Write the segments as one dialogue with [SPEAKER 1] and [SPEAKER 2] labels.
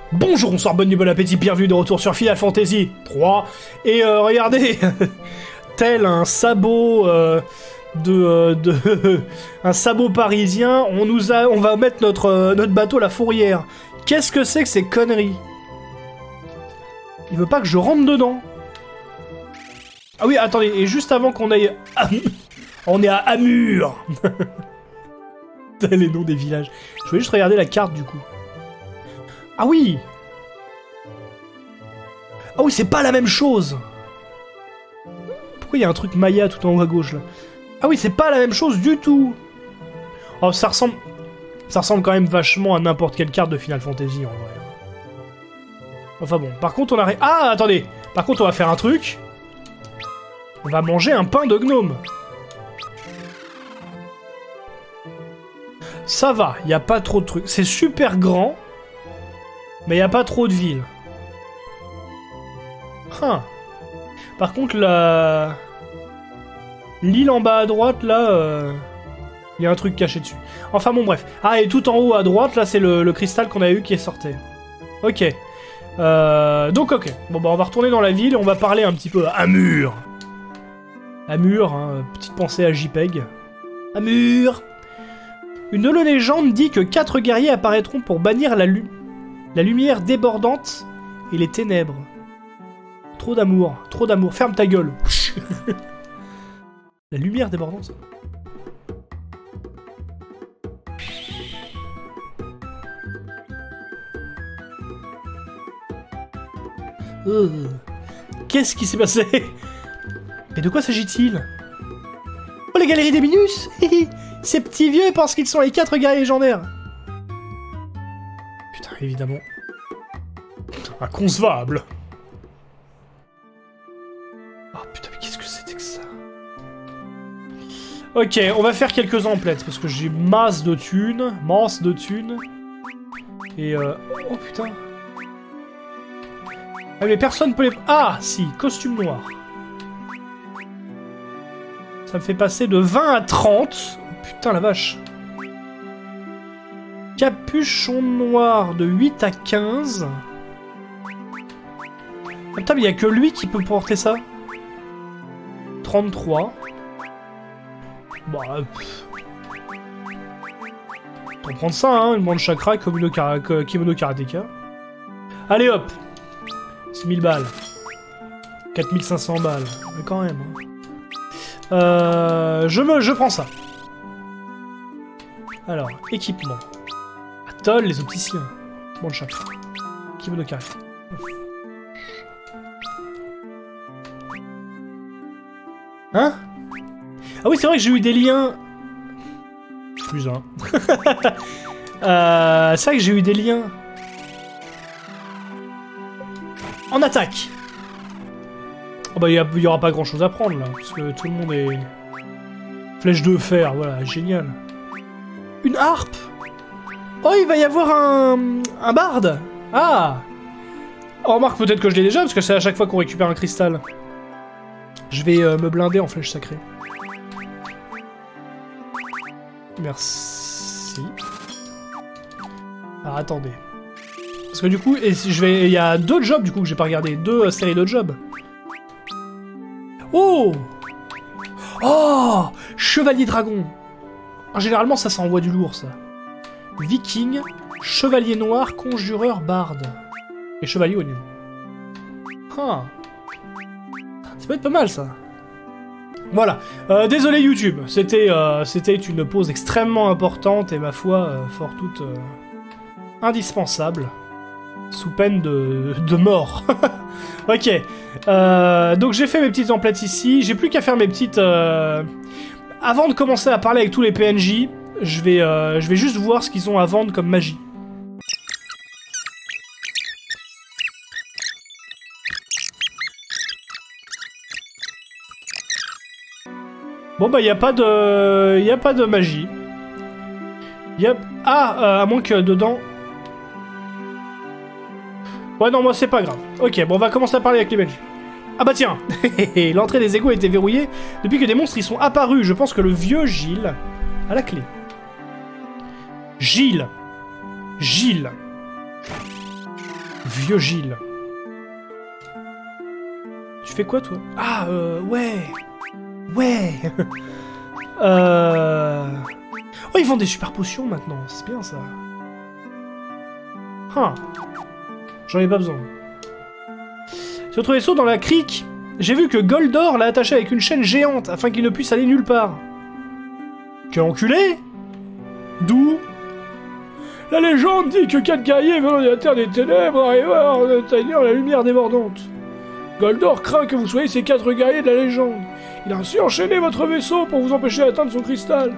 [SPEAKER 1] Bonjour, bonsoir, bonne nuit, bon appétit, bienvenue de retour sur Final Fantasy 3. Et regardez, tel un sabot un sabot parisien, on va mettre notre bateau la fourrière. Qu'est-ce que c'est que ces conneries? Il veut pas que je rentre dedans. Ah oui, attendez, et juste avant qu'on aille... On est à Amur. Les noms des villages. Je vais juste regarder la carte du coup. Ah oui! Ah oui, c'est pas la même chose! Pourquoi il y a un truc Maya tout en haut à gauche là? Ah oui, c'est pas la même chose du tout! Oh, ça ressemble quand même vachement à n'importe quelle carte de Final Fantasy en vrai. Enfin bon, par contre on arrive... Ah, attendez! Par contre on va faire un truc. On va manger un pain de gnome. Ça va, il n'y a pas trop de trucs. C'est super grand. Mais il n'y a pas trop de villes. Par contre, l'île en bas à droite, là, il y a un truc caché dessus. Enfin bon, bref. Ah, et tout en haut à droite, là, c'est le cristal qu'on a eu qui est sorti. Ok. Donc, ok. Bon, bah, on va retourner dans la ville et on va parler un petit peu à Amur. Amur, hein, petite pensée à JPEG. Amur. Une légende dit que 4 guerriers apparaîtront pour bannir la lumière débordante et les ténèbres. Trop d'amour, trop d'amour. Ferme ta gueule. La lumière débordante. Qu'est-ce qui s'est passé? Mais de quoi s'agit-il? Oh, les galeries des Minus. Ces petits vieux pensent qu'ils sont les 4 guerriers légendaires. Putain, évidemment. Inconcevable. Oh putain, mais qu'est-ce que c'était que ça? Ok, on va faire quelques emplettes, parce que j'ai masse de thunes. Et oh putain. Ah mais personne peut les... Ah, si, costume noir. Ça me fait passer de 20 à 30. Putain, la vache. Capuchon noir de 8 à 15. Ah, putain, mais il n'y a que lui qui peut porter ça. 33. Bah... On va prendre ça, hein, une bande chakra, kimono karateka. Allez hop. 6000 balles. 4500 balles. Mais quand même, hein. Je prends ça. Alors, équipement. Atoll, les opticiens. Bon, le chakra. Kimono carré. Hein? Ah oui, c'est vrai que j'ai eu des liens... Plus un. C'est vrai que j'ai eu des liens... En attaque. Oh bah, il y aura pas grand chose à prendre là, parce que tout le monde est... Flèche de fer, voilà, génial. Une harpe. Oh, il va y avoir un barde. Ah. Oh, remarque, peut-être que je l'ai déjà, parce que c'est à chaque fois qu'on récupère un cristal. Je vais me blinder en flèche sacrée. Merci. Alors, attendez. Parce que du coup, il y a 2 jobs du coup que j'ai pas regardé. 2 séries de jobs. Oh! Oh! Chevalier dragon! Généralement, ça s'envoie du lourd, ça. Viking, chevalier noir, conjureur, barde. Et chevalier oignon. Ah. Ça peut être pas mal, ça. Voilà. Désolé, YouTube. C'était une pause extrêmement importante et, ma foi, fort toute indispensable. Sous peine de mort. Ok. Donc j'ai fait mes petites emplettes ici. J'ai plus qu'à faire mes petites... Avant de commencer à parler avec tous les PNJ, je vais juste voir ce qu'ils ont à vendre comme magie. Bon bah y a pas de magie. Ah, à moins que dedans... Ouais, non, moi, c'est pas grave. Ok, bon, on va commencer à parler avec les Belges. Ah bah tiens. L'entrée des égouts a été verrouillée depuis que des monstres y sont apparus. Je pense que le vieux Gilles a la clé. Gilles. Vieux Gilles. Tu fais quoi, toi? Ah, ouais. Ouais. Oh, ils vendent des super potions maintenant. C'est bien, ça. Huh. J'en ai pas besoin. Sur notre vaisseau dans la crique, j'ai vu que Goldor l'a attaché avec une chaîne géante afin qu'il ne puisse aller nulle part. Quel enculé! D'où? La légende dit que 4 guerriers venant de la Terre des Ténèbres arrivèrent en atteignant la lumière débordante. Goldor craint que vous soyez ces 4 guerriers de la légende. Il a ainsi enchaîné votre vaisseau pour vous empêcher d'atteindre son cristal.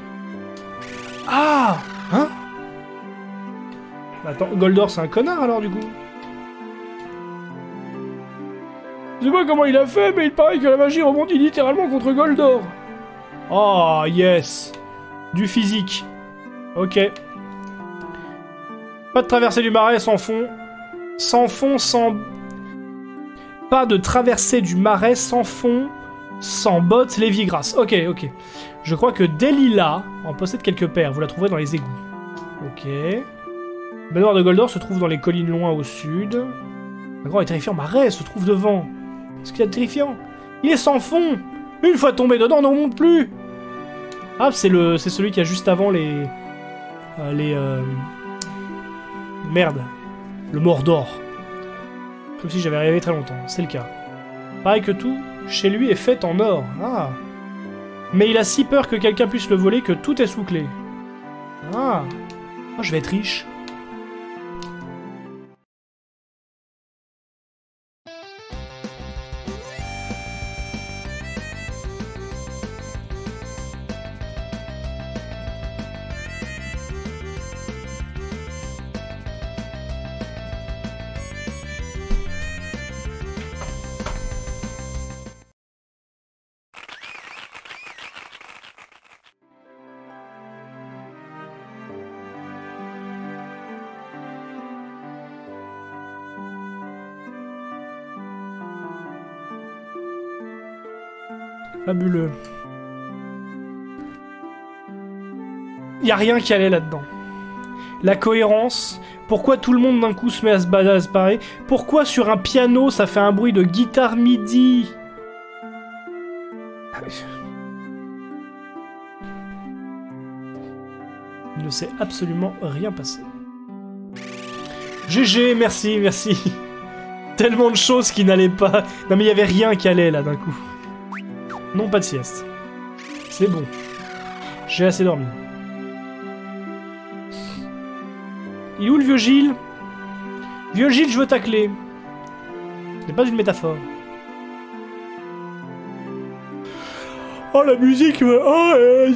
[SPEAKER 1] Ah! Hein? Attends, Goldor c'est un connard alors du coup? Je sais pas comment il a fait, mais il paraît que la magie rebondit littéralement contre Goldor. Oh, yes. Du physique. Ok. Pas de traversée du marais sans fond. Sans fond, sans... Pas de traversée du marais sans fond, sans bottes, Lévigrasse. Ok, ok. Je crois que Delilah en possède quelques paires. Vous la trouverez dans les égouts. Ok. Le manoir de Goldor se trouve dans les collines loin au sud. Un grand et terrifiant marais se trouve devant. Ce qu'il y a de terrifiant. Il est sans fond. Une fois tombé dedans, on n'en monte plus. Ah, c'est celui qui a juste avant les... Merde. Le Mordor. Comme si j'avais rêvé très longtemps. C'est le cas. Pareil que tout, chez lui est fait en or. Ah. Mais il a si peur que quelqu'un puisse le voler que tout est sous clé. Ah. Oh, je vais être riche. Fabuleux. Y a rien qui allait là-dedans. La cohérence. Pourquoi tout le monde d'un coup se met à se barrer? Pourquoi sur un piano ça fait un bruit de guitare MIDI? Il ne s'est absolument rien passé. GG, merci, merci. Tellement de choses qui n'allaient pas. Non mais il y avait rien qui allait là d'un coup. Non, pas de sieste. C'est bon. J'ai assez dormi. Il est où le vieux Gilles? Vieux Gilles, je veux ta clé. Ce n'est pas une métaphore. Oh, la musique me... Oh,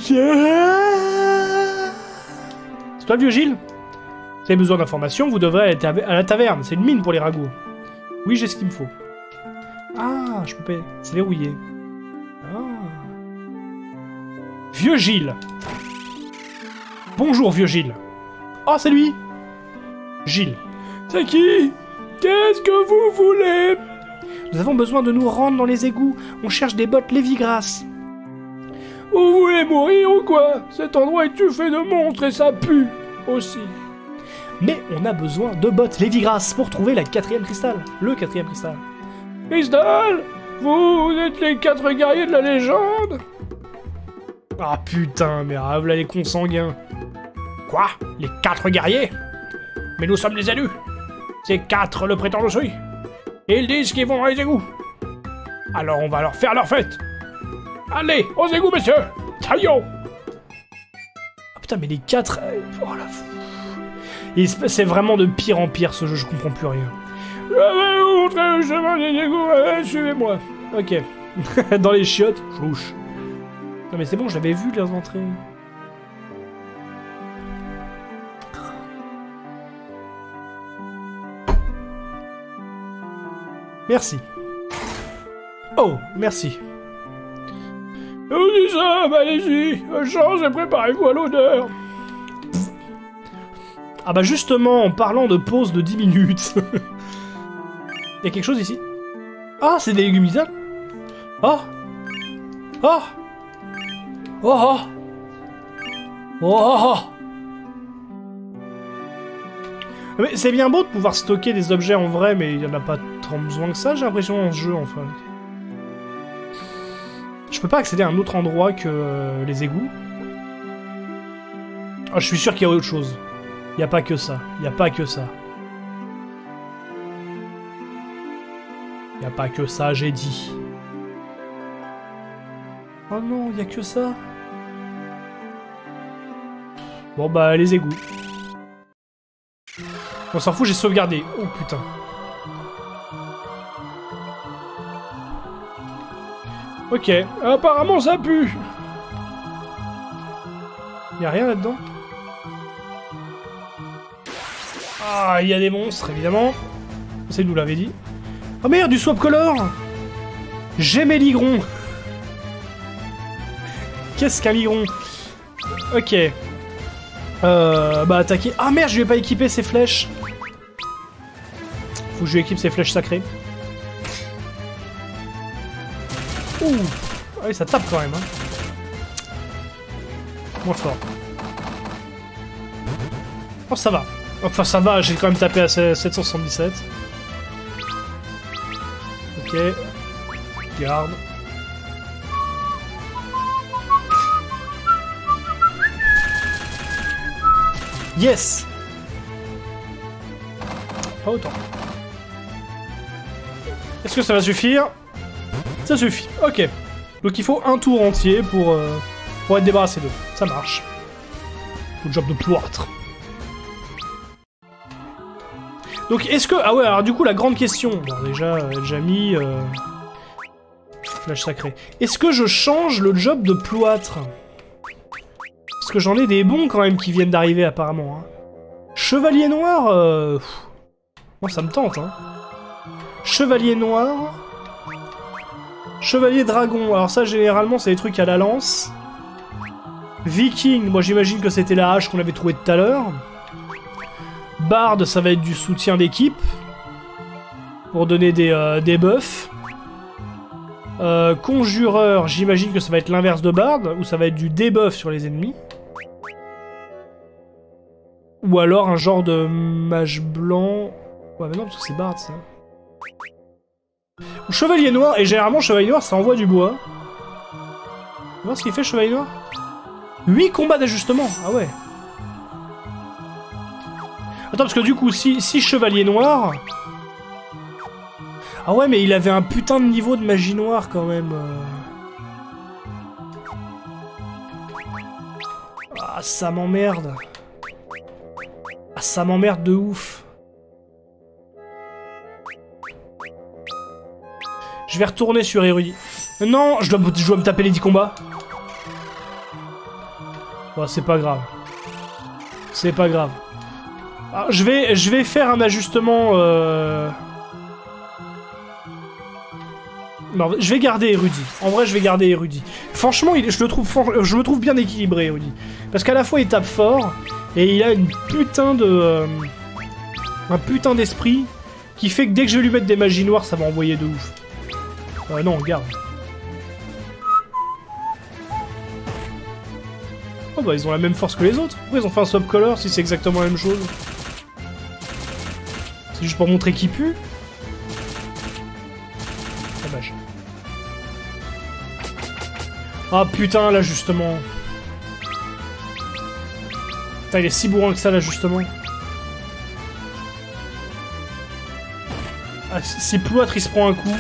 [SPEAKER 1] c'est toi le vieux Gilles? Si vous avez besoin d'informations, vous devrez aller à la taverne. C'est une mine pour les ragots. Oui, j'ai ce qu'il me faut. Ah, je peux payer. C'est verrouillé. Vieux Gilles. Bonjour, vieux Gilles. Oh, c'est lui. Gilles. C'est qui? Qu'est-ce que vous voulez? Nous avons besoin de nous rendre dans les égouts. On cherche des bottes Lévigrasse. Vous voulez mourir ou quoi? Cet endroit est tuffé de monstres et ça pue aussi. Mais on a besoin de bottes Lévigrasse pour trouver la 4e cristal. Le 4e cristal. Cristal? Vous êtes les 4 guerriers de la légende? Ah putain, mais voilà les consanguins. Quoi? Les 4 guerriers? Mais nous sommes les élus. C'est 4 le prétend aussi. Et ils disent qu'ils vont dans les égouts. Alors on va leur faire leur fête. Allez, aux égouts, messieurs. Taillot. Ah putain, mais les 4... Oh la... C'est vraiment de pire en pire ce jeu, je comprends plus rien. Je vais vous montrer le chemin des égouts, suivez-moi. Ok. Dans les chiottes, chouche. Non mais c'est bon, j'avais vu les entrées. Merci. Oh, merci. Je vous dis ça, bah allez-y. Change et préparez-vous à l'odeur. Ah bah justement, en parlant de pause de 10 minutes. Y'a quelque chose ici? Ah, c'est des légumisables. Oh. Oh. Oh, oh. Oh, oh. Mais c'est bien beau de pouvoir stocker des objets en vrai, mais il n'y en a pas tant besoin que ça, j'ai l'impression, dans ce jeu, en fait. Je peux pas accéder à un autre endroit que les égouts. Ah, je suis sûr qu'il y a autre chose. Il n'y a pas que ça. Il n'y a pas que ça. Il n'y a pas que ça, j'ai dit. Oh non, il n'y a que ça. Bon bah, les égouts. On s'en fout, j'ai sauvegardé. Oh putain. Ok, apparemment ça pue. Y'a rien là-dedans? Ah, il y a des monstres, évidemment. C'est nous l'avait dit. Oh merde, du swap color. J'ai mes ligrons. Qu'est-ce qu'un ligron? Ok. Bah attaquer. Ah merde, je lui ai pas équipé ses flèches. Faut que je lui équipe ses flèches sacrées. Ouh. Ah oui, ça tape quand même. Hein. Moins fort. Oh, ça va. Enfin, ça va, j'ai quand même tapé à 777. Ok. Garde. Yes! Pas autant. Est-ce que ça va suffire? Ça suffit. Ok. Donc il faut un tour entier pour être débarrassé d'eux. Ça marche. Le job de plâtre. Donc est-ce que... Ah ouais, alors du coup la grande question... Bon déjà mis... Flash sacré. Est-ce que je change le job de plâtre? Parce que j'en ai des bons quand même qui viennent d'arriver apparemment. Hein. Chevalier noir... Moi ça me tente. Hein. Chevalier noir... Chevalier dragon. Alors ça généralement c'est des trucs à la lance. Viking, moi j'imagine que c'était la hache qu'on avait trouvée tout à l'heure. Bard, ça va être du soutien d'équipe. Pour donner des buffs. Conjureur, j'imagine que ça va être l'inverse de Bard, ou ça va être du debuff sur les ennemis. Ou alors un genre de mage blanc... Ouais mais non, parce que c'est Bard ça. Ou Chevalier Noir, et généralement Chevalier Noir ça envoie du bois. On va voir ce qu'il fait Chevalier Noir. 8 combats d'ajustement, ah ouais. Attends, parce que du coup, si Chevalier Noir... Ah ouais, mais il avait un putain de niveau de magie noire quand même. Ah, ça m'emmerde. Ah, ça m'emmerde de ouf. Je vais retourner sur Érudit. Non, je dois me taper les 10 combats. Bon, c'est pas grave. C'est pas grave. Alors, je vais faire un ajustement... Non, je vais garder Érudit. En vrai, je vais garder Érudit. Franchement, je me trouve bien équilibré, Érudit. Parce qu'à la fois, il tape fort, et il a une putain de... un putain d'esprit qui fait que dès que je vais lui mettre des magies noires, ça va envoyer de ouf. Non, garde. Oh bah, ils ont la même force que les autres. Pourquoi ils ont fait un swap color si c'est exactement la même chose? C'est juste pour montrer qui pue? Dommage. Ah putain, là justement. Putain, il est si bourrin que ça là justement. Ah, si plâtre il se prend un coup.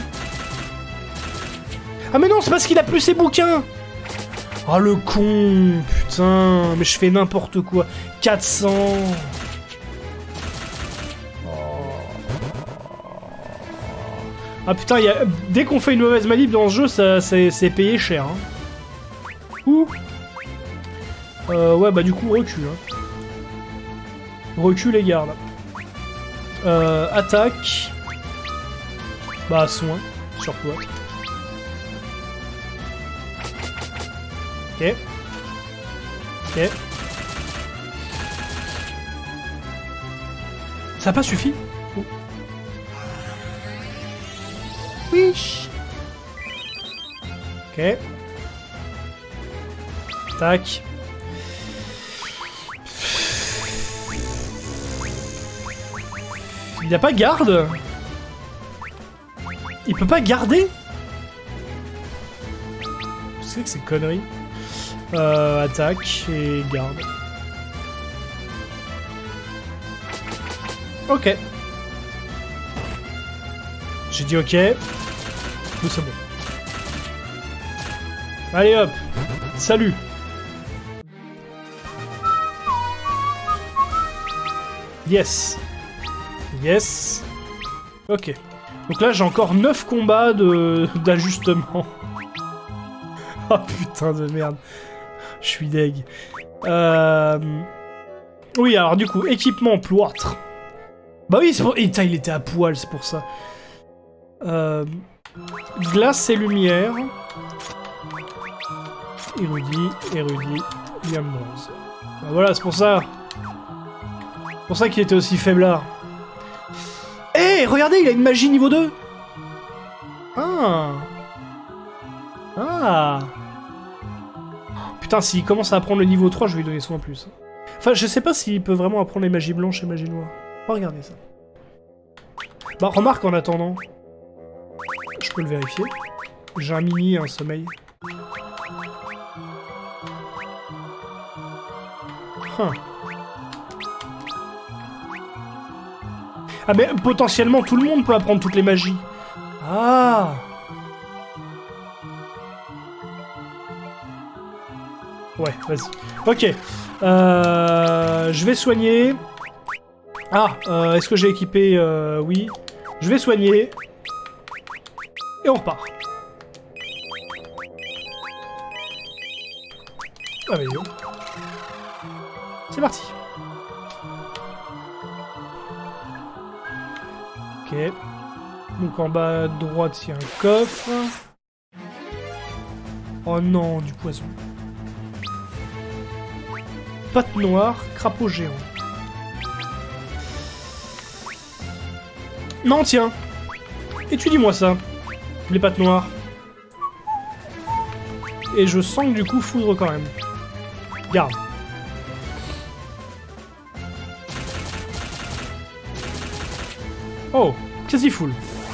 [SPEAKER 1] Ah mais non, c'est parce qu'il a plus ses bouquins. Oh le con. Putain, mais je fais n'importe quoi. 400. Ah putain, dès qu'on fait une mauvaise manip dans ce jeu, c'est payé cher. Hein. Ouh. Ouais, bah du coup, recule. Hein. Recule et garde. Attaque. Bah, soin. Sur toi. Ok. Ok. Ça n'a pas suffi? Oh. Wish. Ok. Tac. Il a pas garde? Il peut pas garder? Qu'est-ce que c'est que ces conneries? Attaque et garde. Ok. J'ai dit ok. Mais c'est bon. Allez hop. Salut. Yes. Yes. Ok. Donc là j'ai encore 9 combats d'ajustement. Oh putain de merde. Je suis deg. Oui, alors du coup, équipement plâtre. Bah oui, c'est pour... Et il était à poil, c'est pour ça. Glace et lumière. Érudit, Liam bronze. Bah voilà, c'est pour ça. C'est pour ça qu'il était aussi faiblard. Eh, hey, regardez, il a une magie niveau 2. Ah. Ah. Putain, s'il commence à apprendre le niveau 3, je vais lui donner soin en plus. Enfin, je sais pas s'il peut vraiment apprendre les magies blanches et magies noires. On va regarder ça. Bah, remarque en attendant. Je peux le vérifier. J'ai un mini et un sommeil. Ah mais potentiellement tout le monde peut apprendre toutes les magies. Ah. Ouais, vas-y. Ok. Je vais soigner. Ah, est-ce que j'ai équipé oui. Je vais soigner. Et on repart. Ah mais yo. C'est parti. Ok. Donc en bas à droite, il y a un coffre. Oh non, du poison. Pâte noire, crapaud géant. Non, tiens. Étudie-moi ça. Les pâtes noires. Et je sens que du coup, foudre quand même. Garde. Oh, quasi full.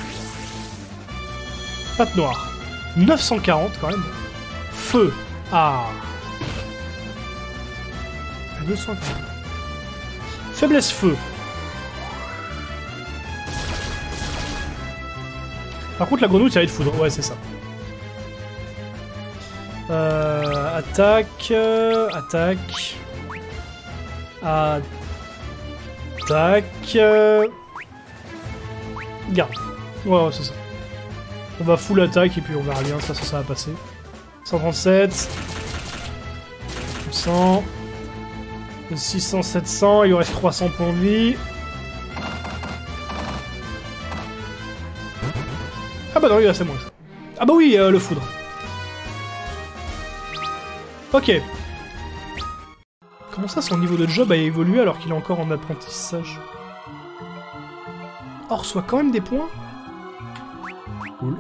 [SPEAKER 1] Pâte noire. 940 quand même. Feu. Ah. 240. Faiblesse feu. Par contre, la grenouille, ça va être foudre. Ouais, c'est ça. Attaque. Attaque. Attaque. Garde. Ouais, c'est ça. On va full attaque et puis on verra bien. Ça va passer. 137. 100. 600, 700. Il lui reste 300 points de vie. Ah bah non, il reste moins. Ah bah oui, le foudre. Ok. Comment ça, son niveau de job a évolué alors qu'il est encore en apprentissage? Oh, reçoit quand même des points. Cool.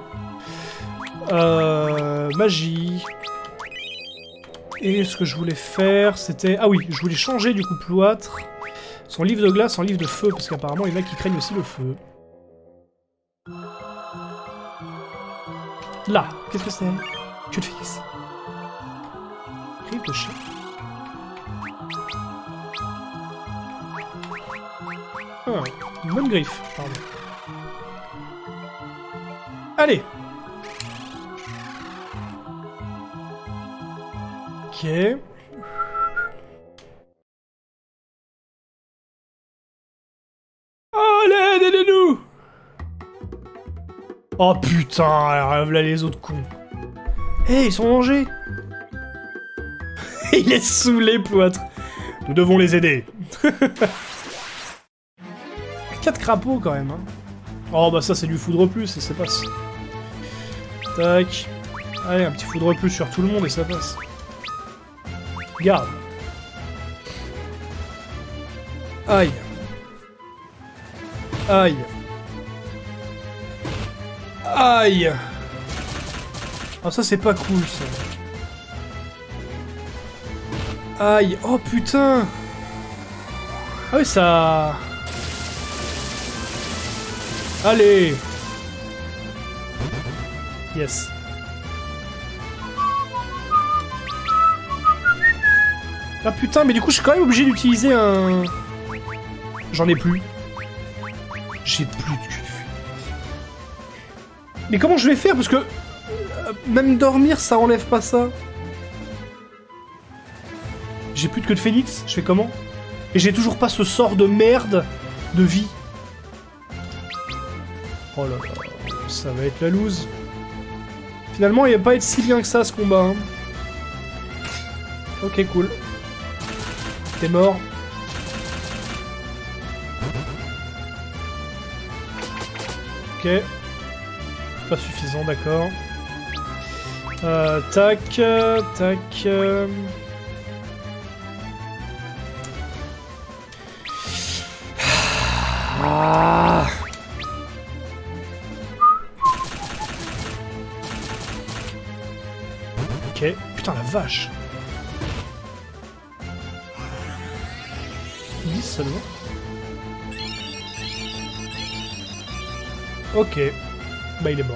[SPEAKER 1] Magie. Et ce que je voulais faire, c'était... Ah oui, je voulais changer du coup plâtre. Son livre de glace en livre de feu, parce qu'apparemment il y en a qui craignent aussi le feu. Là, qu'est-ce que c'est? Que de fixe. Griffe de chien. Ah, une bonne griffe, pardon. Allez. Ok. Allez, aidez-nous! Oh putain, là les autres cons. Hey, ils sont en danger. Il est saoulé, plâtre. Nous devons les aider. 4 crapauds quand même. Hein. Oh bah ça c'est du foudre plus et ça passe. Tac. Allez, un petit foudre plus sur tout le monde et ça passe. Garde. Aïe. Aïe. Aïe. Ah ça c'est pas cool ça. Aïe. Oh putain. Ah oui ça... Allez. Yes. Ah putain, mais du coup, je suis quand même obligé d'utiliser un... J'en ai plus. J'ai plus de cul. Mais comment je vais faire? Parce que... même dormir, ça enlève pas ça. J'ai plus de queue de phénix, je fais comment? Et j'ai toujours pas ce sort de merde de vie. Oh là là, ça va être la loose. Finalement, il va pas être si bien que ça, ce combat. Hein. Ok, cool. T'es mort. Ok. Pas suffisant, d'accord. Tac, tac... Ah. Ok. Putain, la vache. 10 seulement. Ok. Bah, il est mort.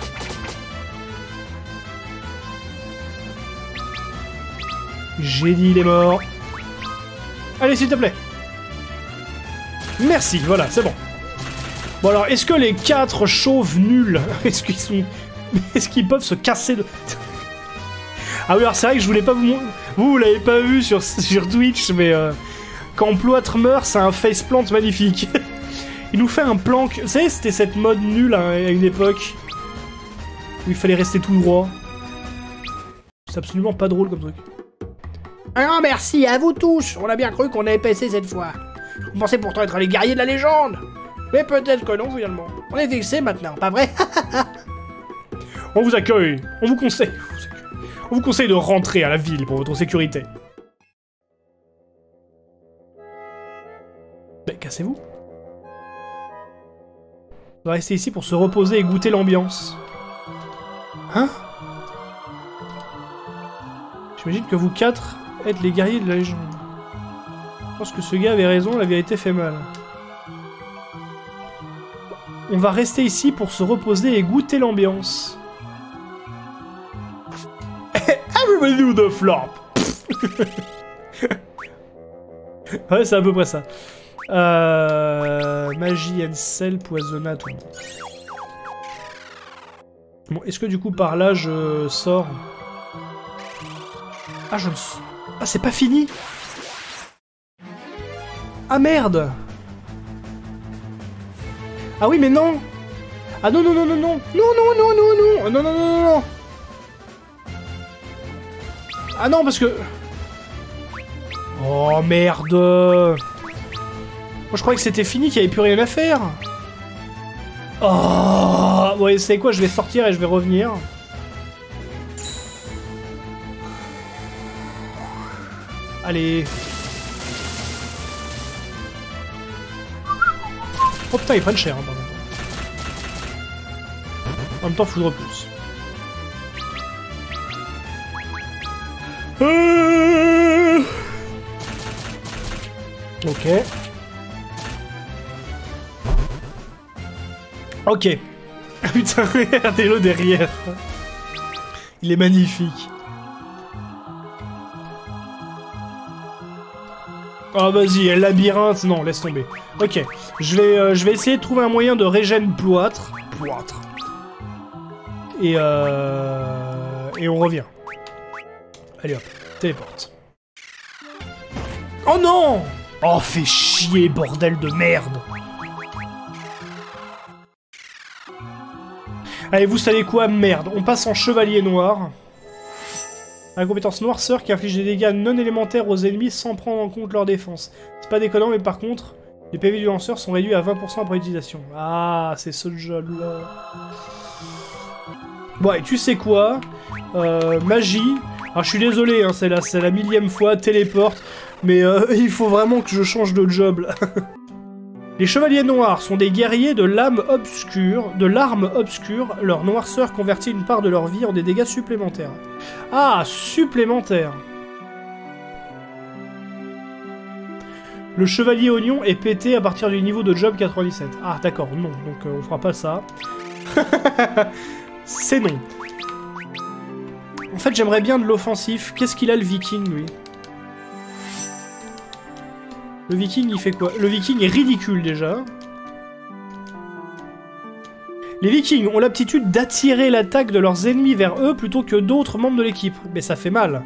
[SPEAKER 1] J'ai dit il est mort. Allez, s'il te plaît. Merci, voilà, c'est bon. Bon alors, est-ce que les 4 chauves nuls, est-ce qu'ils sont... Est-ce qu'ils peuvent se casser de... Ah oui, alors c'est vrai que je voulais pas vous... Vous l'avez pas vu sur Twitch, mais... Quand Ploître meurt, c'est un faceplant magnifique. Il nous fait un plank... Vous savez, c'était cette mode nulle hein, à une époque. Où il fallait rester tout droit. C'est absolument pas drôle comme truc. Un grand merci à vous tous. On a bien cru qu'on avait passé cette fois. On pensait pourtant être les guerriers de la légende. Mais peut-être que non, finalement. On est fixés maintenant, pas vrai? On vous accueille. On vous conseille de rentrer à la ville pour votre sécurité. Mais cassez-vous. On va rester ici pour se reposer et goûter l'ambiance. Hein? J'imagine que vous 4 êtes les guerriers de la légende. Je pense que ce gars avait raison, la vérité fait mal. On va rester ici pour se reposer et goûter l'ambiance. Everybody do the flop. Ouais, c'est à peu près ça. Magie and sel poisonna tout le monde. Bon, est-ce que du coup par là je sors? Ah, je ne... Ah, c'est pas fini? Ah merde! Ah oui, mais non! Ah non, non, non, non, non! Non, non, non, non, non! Non, non, non, non, non! Ah non, parce que... Oh merde! Moi je croyais que c'était fini, qu'il n'y avait plus rien à faire! Oh! Ouais, c'est quoi? Je vais sortir et je vais revenir. Allez. Oh putain, ils prennent cher, hein, pardon. En même temps, foudre plus. Ok. Ok. Putain, regardez-le derrière. Il est magnifique. Oh vas-y, labyrinthe, non, laisse tomber. Ok, je vais essayer de trouver un moyen de régène Ploître. Et on revient. Allez hop, téléporte. Oh non! Oh, fais chier, bordel de merde! Allez, vous savez quoi? Merde, on passe en chevalier noir. La compétence noirceur qui inflige des dégâts non élémentaires aux ennemis sans prendre en compte leur défense. C'est pas déconnant, mais par contre, les PV du lanceur sont réduits à 20% après utilisation. Ah, c'est ce job-là. Bon, et tu sais quoi? Magie. Alors, je suis désolé, hein, c'est la 1000e fois, téléporte. Mais il faut vraiment que je change de job, là. Les chevaliers noirs sont des guerriers de l'arme obscure. Leur noirceur convertit une part de leur vie en des dégâts supplémentaires. Ah, supplémentaires. Le chevalier oignon est pété à partir du niveau de job 97. Ah d'accord, non, donc on fera pas ça. C'est non. En fait, j'aimerais bien de l'offensif. Qu'est-ce qu'il a le viking, lui? Le viking, il fait quoi? Le viking est ridicule, déjà. Les vikings ont l'aptitude d'attirer l'attaque de leurs ennemis vers eux plutôt que d'autres membres de l'équipe. Mais ça fait mal.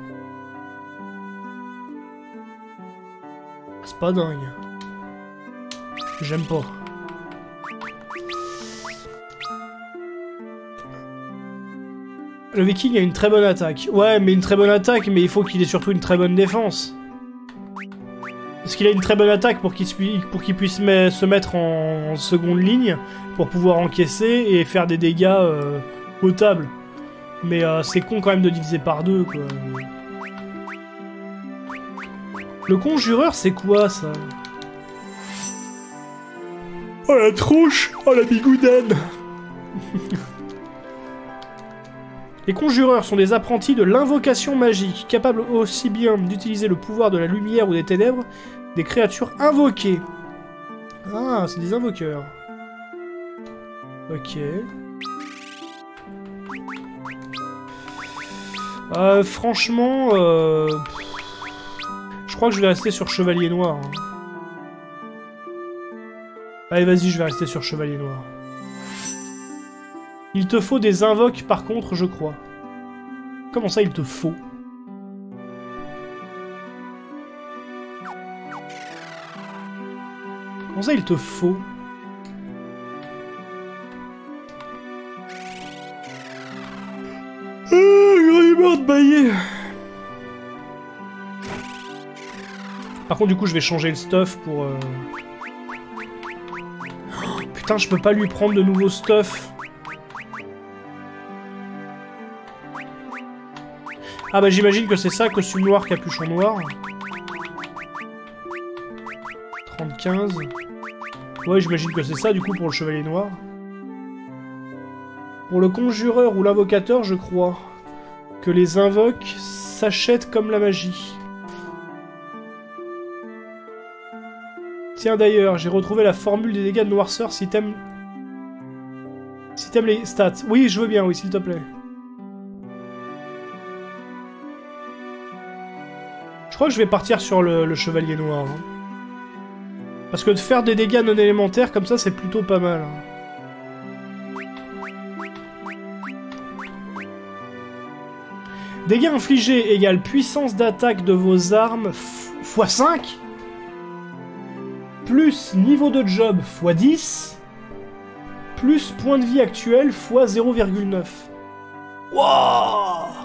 [SPEAKER 1] C'est pas dingue. J'aime pas. Le viking a une très bonne attaque. Ouais, mais une très bonne attaque, mais il faut qu'il ait surtout une très bonne défense. Parce qu'il a une très bonne attaque pour qu'il puisse se mettre en seconde ligne, pour pouvoir encaisser et faire des dégâts potables. Mais c'est con quand même de diviser par deux, quoi. Le conjureur, c'est quoi, ça? Oh la tronche! Oh la bigoudaine! Les conjureurs sont des apprentis de l'invocation magique, capables aussi bien d'utiliser le pouvoir de la lumière ou des ténèbres, des créatures invoquées. Ah, c'est des invoqueurs. Ok. Franchement, je crois que je vais rester sur Chevalier Noir. Hein. Allez, vas-y, je vais rester sur Chevalier Noir. Il te faut des invoques, par contre, je crois. Comment ça, il te faut? Comment ça, il te faut? Ah, j'en ai marre de bailler. Par contre, du coup, je vais changer le stuff pour... Oh, putain, je peux pas lui prendre de nouveaux stuff. Ah bah j'imagine que c'est ça, costume noir, capuchon noir. 30-15. Ouais, j'imagine que c'est ça, du coup, pour le chevalier noir. Pour le conjureur ou l'invocateur, je crois que les invoques s'achètent comme la magie. Tiens, d'ailleurs, j'ai retrouvé la formule des dégâts de noirceur si t'aimes... Si t'aimes les stats. Oui, je veux bien, oui, s'il te plaît. Je crois que je vais partir sur le chevalier noir. Hein. Parce que de faire des dégâts non élémentaires comme ça, c'est plutôt pas mal. Hein. Dégâts infligés égale puissance d'attaque de vos armes x5. Plus niveau de job x10. Plus point de vie actuel x 0,9. Wouah!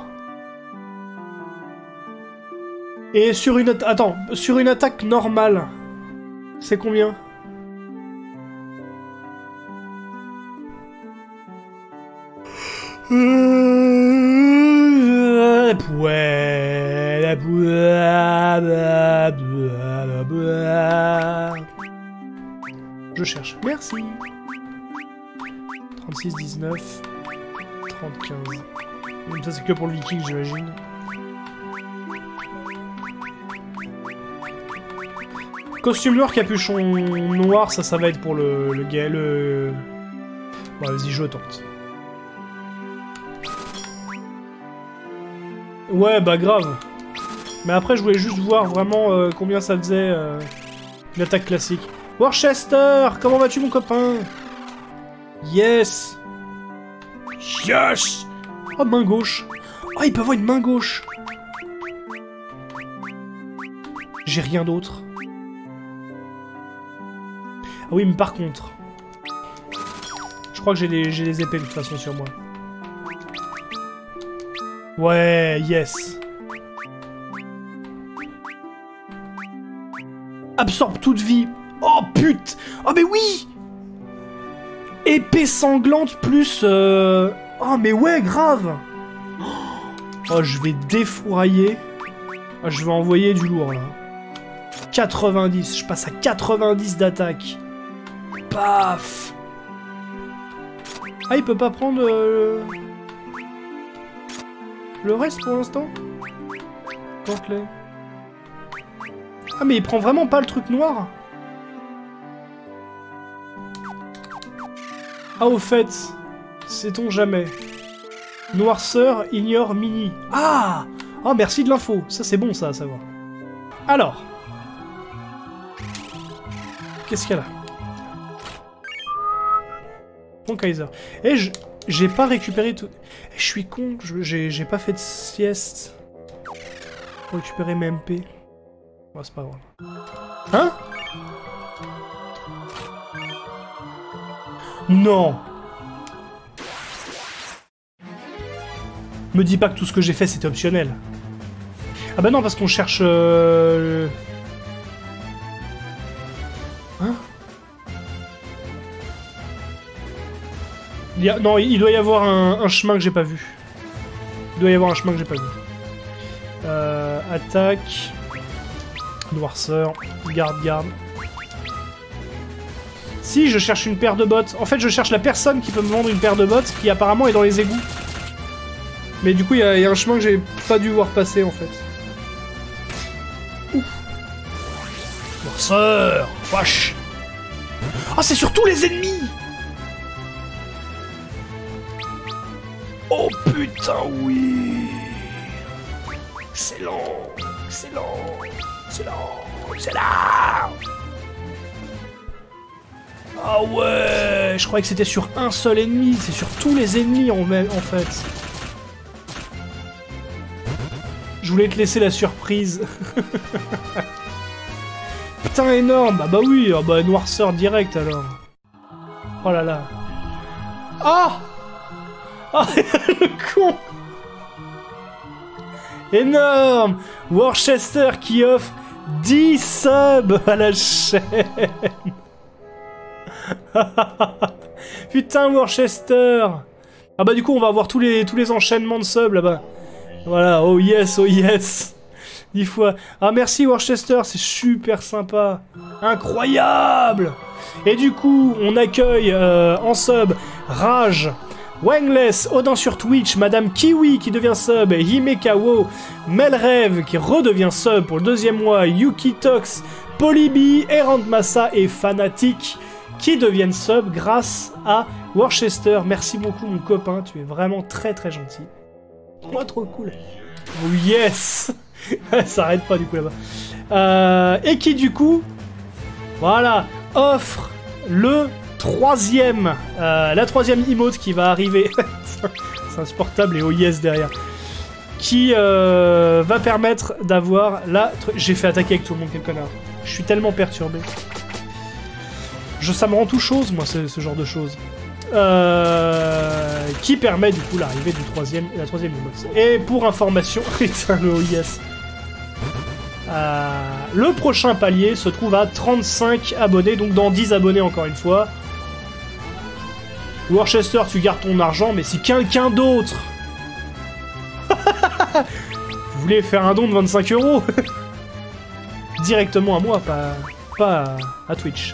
[SPEAKER 1] Et sur une... Attends, sur une attaque normale, c'est combien? Je cherche. Merci. 36, 19, 30, 15. Donc ça c'est que pour le viking, j'imagine. Costume noir, capuchon noir, ça va être pour le gars, le... Bon, vas-y, je tente. Ouais, bah grave. Mais après, je voulais juste voir vraiment combien ça faisait une attaque classique. Worcester, comment vas-tu, mon copain? Yes. Yes. Oh, main gauche. Oh, il peut avoir une main gauche. J'ai rien d'autre. Ah oui, mais par contre... Je crois que j'ai des épées de toute façon sur moi. Ouais, yes. Absorbe toute vie. Oh, pute. Oh, mais oui. Épée sanglante plus... Oh, mais ouais, grave. Oh, je vais défourailler. Oh, je vais envoyer du lourd, là. 90. Je passe à 90 d'attaque. Paf. Ah, il peut pas prendre... le reste, pour l'instant? Tente-les. Ah mais il prend vraiment pas le truc noir? Ah au fait, sait-on jamais. Noirceur ignore mini. Ah! Oh merci de l'info, ça c'est bon ça à savoir. Alors. Qu'est-ce qu'il y a là? Bon Kaiser. Et j'ai pas récupéré tout... Je suis con, j'ai pas fait de sieste. Pour récupérer mes MP. Oh, c'est pas grave. Hein? Non! Me dis pas que tout ce que j'ai fait c'était optionnel. Ah bah non, parce qu'on cherche... Hein? Non, il doit y avoir un chemin que j'ai pas vu. Il doit y avoir un chemin que j'ai pas vu. Attaque... Noirceur... Garde. Si, je cherche une paire de bottes. En fait, je cherche la personne qui peut me vendre une paire de bottes qui apparemment est dans les égouts. Mais du coup, il y a un chemin que j'ai pas dû voir passer, en fait. Ouf. Noirceur! Wesh! Ah, c'est sur tous les ennemis! Oh putain, oui! Excellent! Ah ouais! Je croyais que c'était sur un seul ennemi, c'est sur tous les ennemis en fait. Je voulais te laisser la surprise. Putain, énorme! Ah bah oui, ah bah noirceur direct alors. Oh là là. Ah! Ah, le con! Énorme! Worcester qui offre 10 subs à la chaîne! Putain, Worcester! Ah bah du coup, on va avoir tous les enchaînements de subs là-bas. Voilà, oh yes, oh yes! 10 fois. Ah merci Worcester, c'est super sympa. Incroyable! Et du coup, on accueille en sub Rage, Wangless, Odin sur Twitch, Madame Kiwi qui devient sub, Himekawo, Melrêve qui redevient sub pour le 2e mois, Yuki Tox, Polybi, Erantmassa et Fanatic qui deviennent sub grâce à Worcester. Merci beaucoup mon copain, tu es vraiment très très gentil. Oh trop cool. Oh yes. Ça arrête pas du coup là-bas. Et qui du coup, voilà, offre le la troisième emote qui va arriver. C'est insupportable et oh yes derrière. Qui va permettre d'avoir la... J'ai fait attaquer avec tout le monde, quel connard. Je suis tellement perturbé. Ça me rend tout chose, moi, ce genre de choses. Qui permet du coup l'arrivée la troisième emote. Et pour information... Putain, le oh yes. Le prochain palier se trouve à 35 abonnés, donc dans 10 abonnés encore une fois. Worcester, tu gardes ton argent, mais si quelqu'un d'autre... Vous voulez faire un don de 25 €? Directement à moi, pas à Twitch.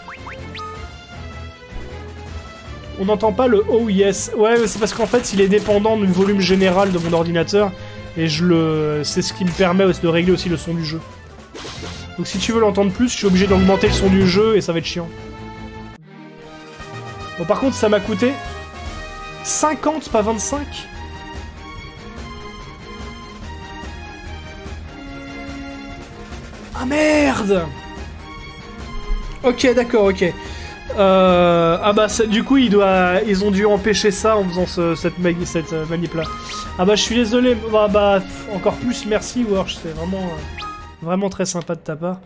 [SPEAKER 1] On n'entend pas le oh yes. Ouais, c'est parce qu'en fait, il est dépendant du volume général de mon ordinateur. Et c'est ce qui me permet de régler aussi le son du jeu. Donc si tu veux l'entendre plus, je suis obligé d'augmenter le son du jeu et ça va être chiant. Bon, par contre, ça m'a coûté 50, pas 25. Ah merde! Ok, d'accord, ok. Ah bah du coup ils ont dû empêcher ça en faisant cette manip là. Ah bah je suis désolé, bah encore plus merci Worch, c'est vraiment très sympa de ta part.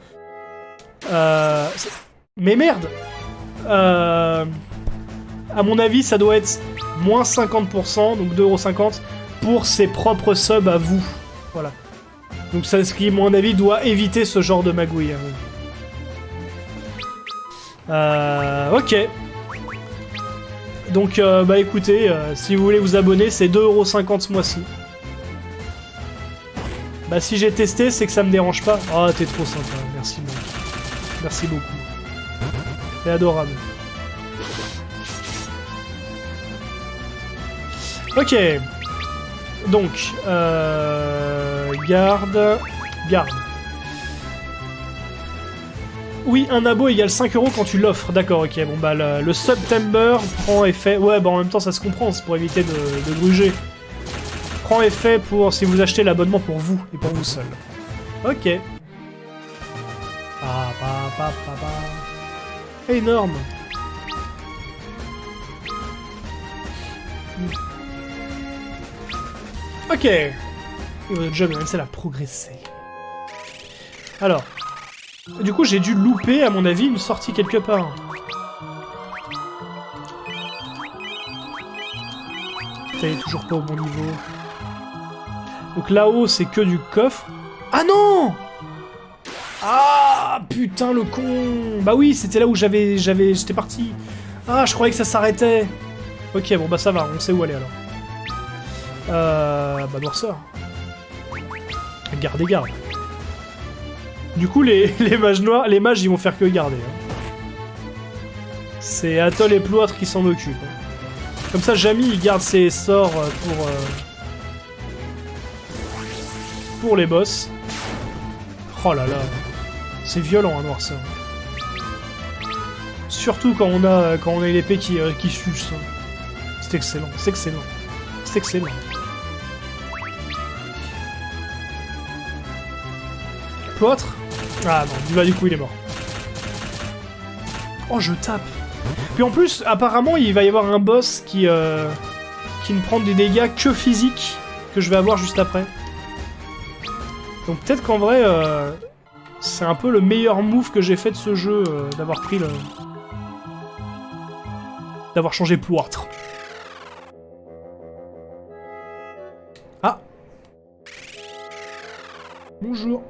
[SPEAKER 1] Mais merde! À mon avis ça doit être moins 50%, donc 2,50 € pour ses propres subs à vous. Voilà. Donc ça, ce qui à mon avis doit éviter ce genre de magouille. Ok. Donc, bah écoutez, si vous voulez vous abonner, c'est 2,50 € ce mois-ci. Bah si j'ai testé, c'est que ça me dérange pas. Oh, t'es trop sympa, merci beaucoup. Merci beaucoup. C'est adorable. Ok. Donc, garde.
[SPEAKER 2] Oui, un abo égale 5 € quand tu l'offres. D'accord, ok. Bon bah le September prend effet... Ouais, bah en même temps ça se comprend, c'est pour éviter de gruger. Prend effet pour si vous achetez l'abonnement pour vous et pour vous seul. Ok. Énorme. Ok. Et votre job, c'est à progresser. Alors. Du coup, j'ai dû louper, à mon avis, une sortie quelque part. T'es toujours pas au bon niveau. Donc là-haut, c'est que du coffre. Ah non! Ah, putain, le con! Bah oui, c'était là où j'étais parti. Ah, je croyais que ça s'arrêtait. Ok, bon, bah ça va, on sait où aller, alors. Bah noirceur. Garde. Du coup, les mages noirs, les mages, ils vont faire que garder. Hein. C'est Atoll et Plouatre qui s'en occupent. Comme ça, Jamie, il garde ses sorts pour les boss. Oh là là. C'est violent, un noirceur. Surtout quand on a une épée qui suce. C'est excellent, c'est excellent. C'est excellent. Plouatre? Ah non, bah du coup il est mort. Oh, je tape. Puis en plus, apparemment, il va y avoir un boss qui ne prend des dégâts que physiques, que je vais avoir juste après. Donc peut-être qu'en vrai, c'est un peu le meilleur move que j'ai fait de ce jeu, d'avoir pris le... d'avoir changé Plouatre. Ah. Bonjour.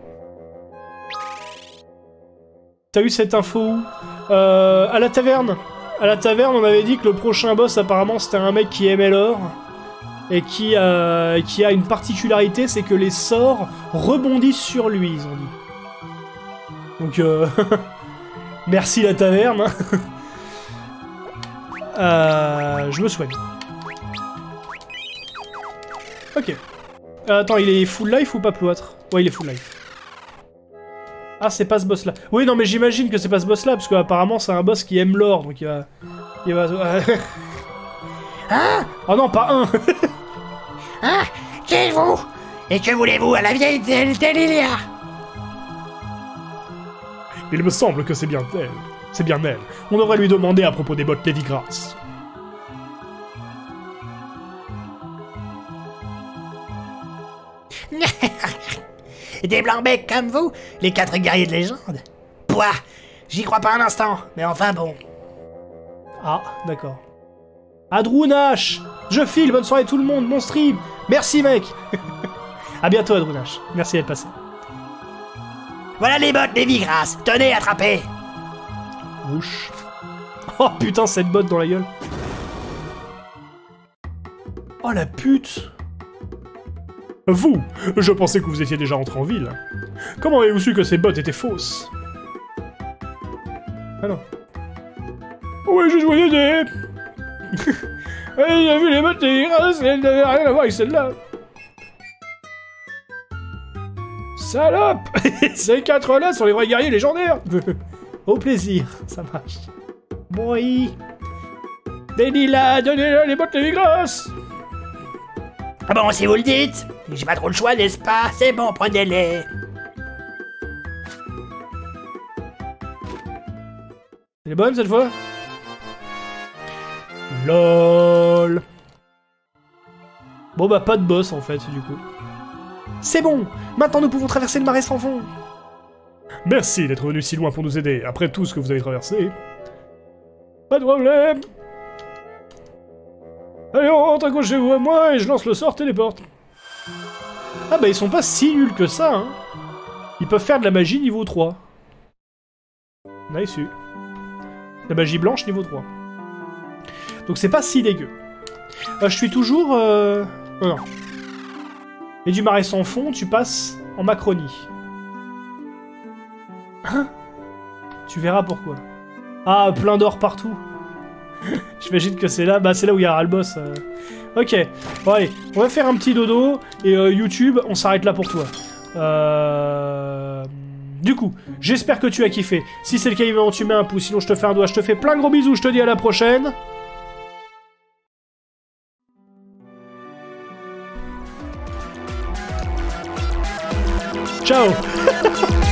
[SPEAKER 2] T'as eu cette info où? À la taverne. À la taverne, on avait dit que le prochain boss, apparemment, c'était un mec qui aimait l'or. Et qui a une particularité, c'est que les sorts rebondissent sur lui, ils ont dit. Donc, merci la taverne. Je me soigne. Ok. Attends, il est full life ou pas Plouatre? Ouais, il est full life. Ah, c'est pas ce boss-là. Oui, non, mais j'imagine que c'est pas ce boss-là, parce qu'apparemment, c'est un boss qui aime l'or, donc il va...
[SPEAKER 3] Hein?
[SPEAKER 2] Oh non, pas un.
[SPEAKER 3] Hein? Qui êtes-vous? Et que voulez-vous à la vieille Delilia?
[SPEAKER 2] Il me semble que c'est bien elle. C'est bien elle. On devrait lui demander à propos des bottes Lévigrasse.
[SPEAKER 3] Des blancs-becs comme vous, les 4 guerriers de légende? Pouah, j'y crois pas un instant, mais enfin bon.
[SPEAKER 2] Ah, d'accord. Adrounash! Je file, bonne soirée tout le monde, mon stream! Merci mec! À bientôt Adrounash, merci d'être passé.
[SPEAKER 3] Voilà les bottes Lévigrasse, tenez, attrapez!
[SPEAKER 2] Ouch. Oh putain, cette botte dans la gueule. Oh la pute! Vous! Je pensais que vous étiez déjà entré en ville. Comment avez-vous su que ces bottes étaient fausses? Ah non. Ouais, j'ai joué des dés! J'ai vu les bottes Lévigrasse, elles n'avaient rien à voir avec celle-là. Salope! Ces 4-là sont les vrais guerriers légendaires! Au plaisir, ça marche. Boy! Donnez-la les bottes Lévigrasse!
[SPEAKER 3] Ah bon, si vous le dites, j'ai pas trop le choix, n'est-ce pas? C'est bon, prenez-les.
[SPEAKER 2] Elle est bonne cette fois? LOL. Bon bah pas de boss en fait du coup. C'est bon! Maintenant nous pouvons traverser le marais sans fond! Merci d'être venu si loin pour nous aider, après tout ce que vous avez traversé. Pas de problème! Allez, on rentre, accrochez-vous à moi et je lance le sort téléporte. Ah bah ils sont pas si nuls que ça, hein. Ils peuvent faire de la magie niveau 3. Nice. La magie blanche niveau 3. Donc c'est pas si dégueu. Je suis toujours... Oh non. Et du marais sans fond, tu passes en Macronie. Hein? Tu verras pourquoi. Ah, plein d'or partout. J'imagine que c'est là, bah c'est là où il y aura le boss. Ok, bon allez, on va faire un petit dodo, et YouTube, on s'arrête là pour toi.
[SPEAKER 1] Du coup, j'espère que tu as kiffé. Si c'est le cas, évidemment, tu mets un pouce. Sinon, je te fais un doigt. Je te fais plein de gros bisous. Je te dis à la prochaine. Ciao.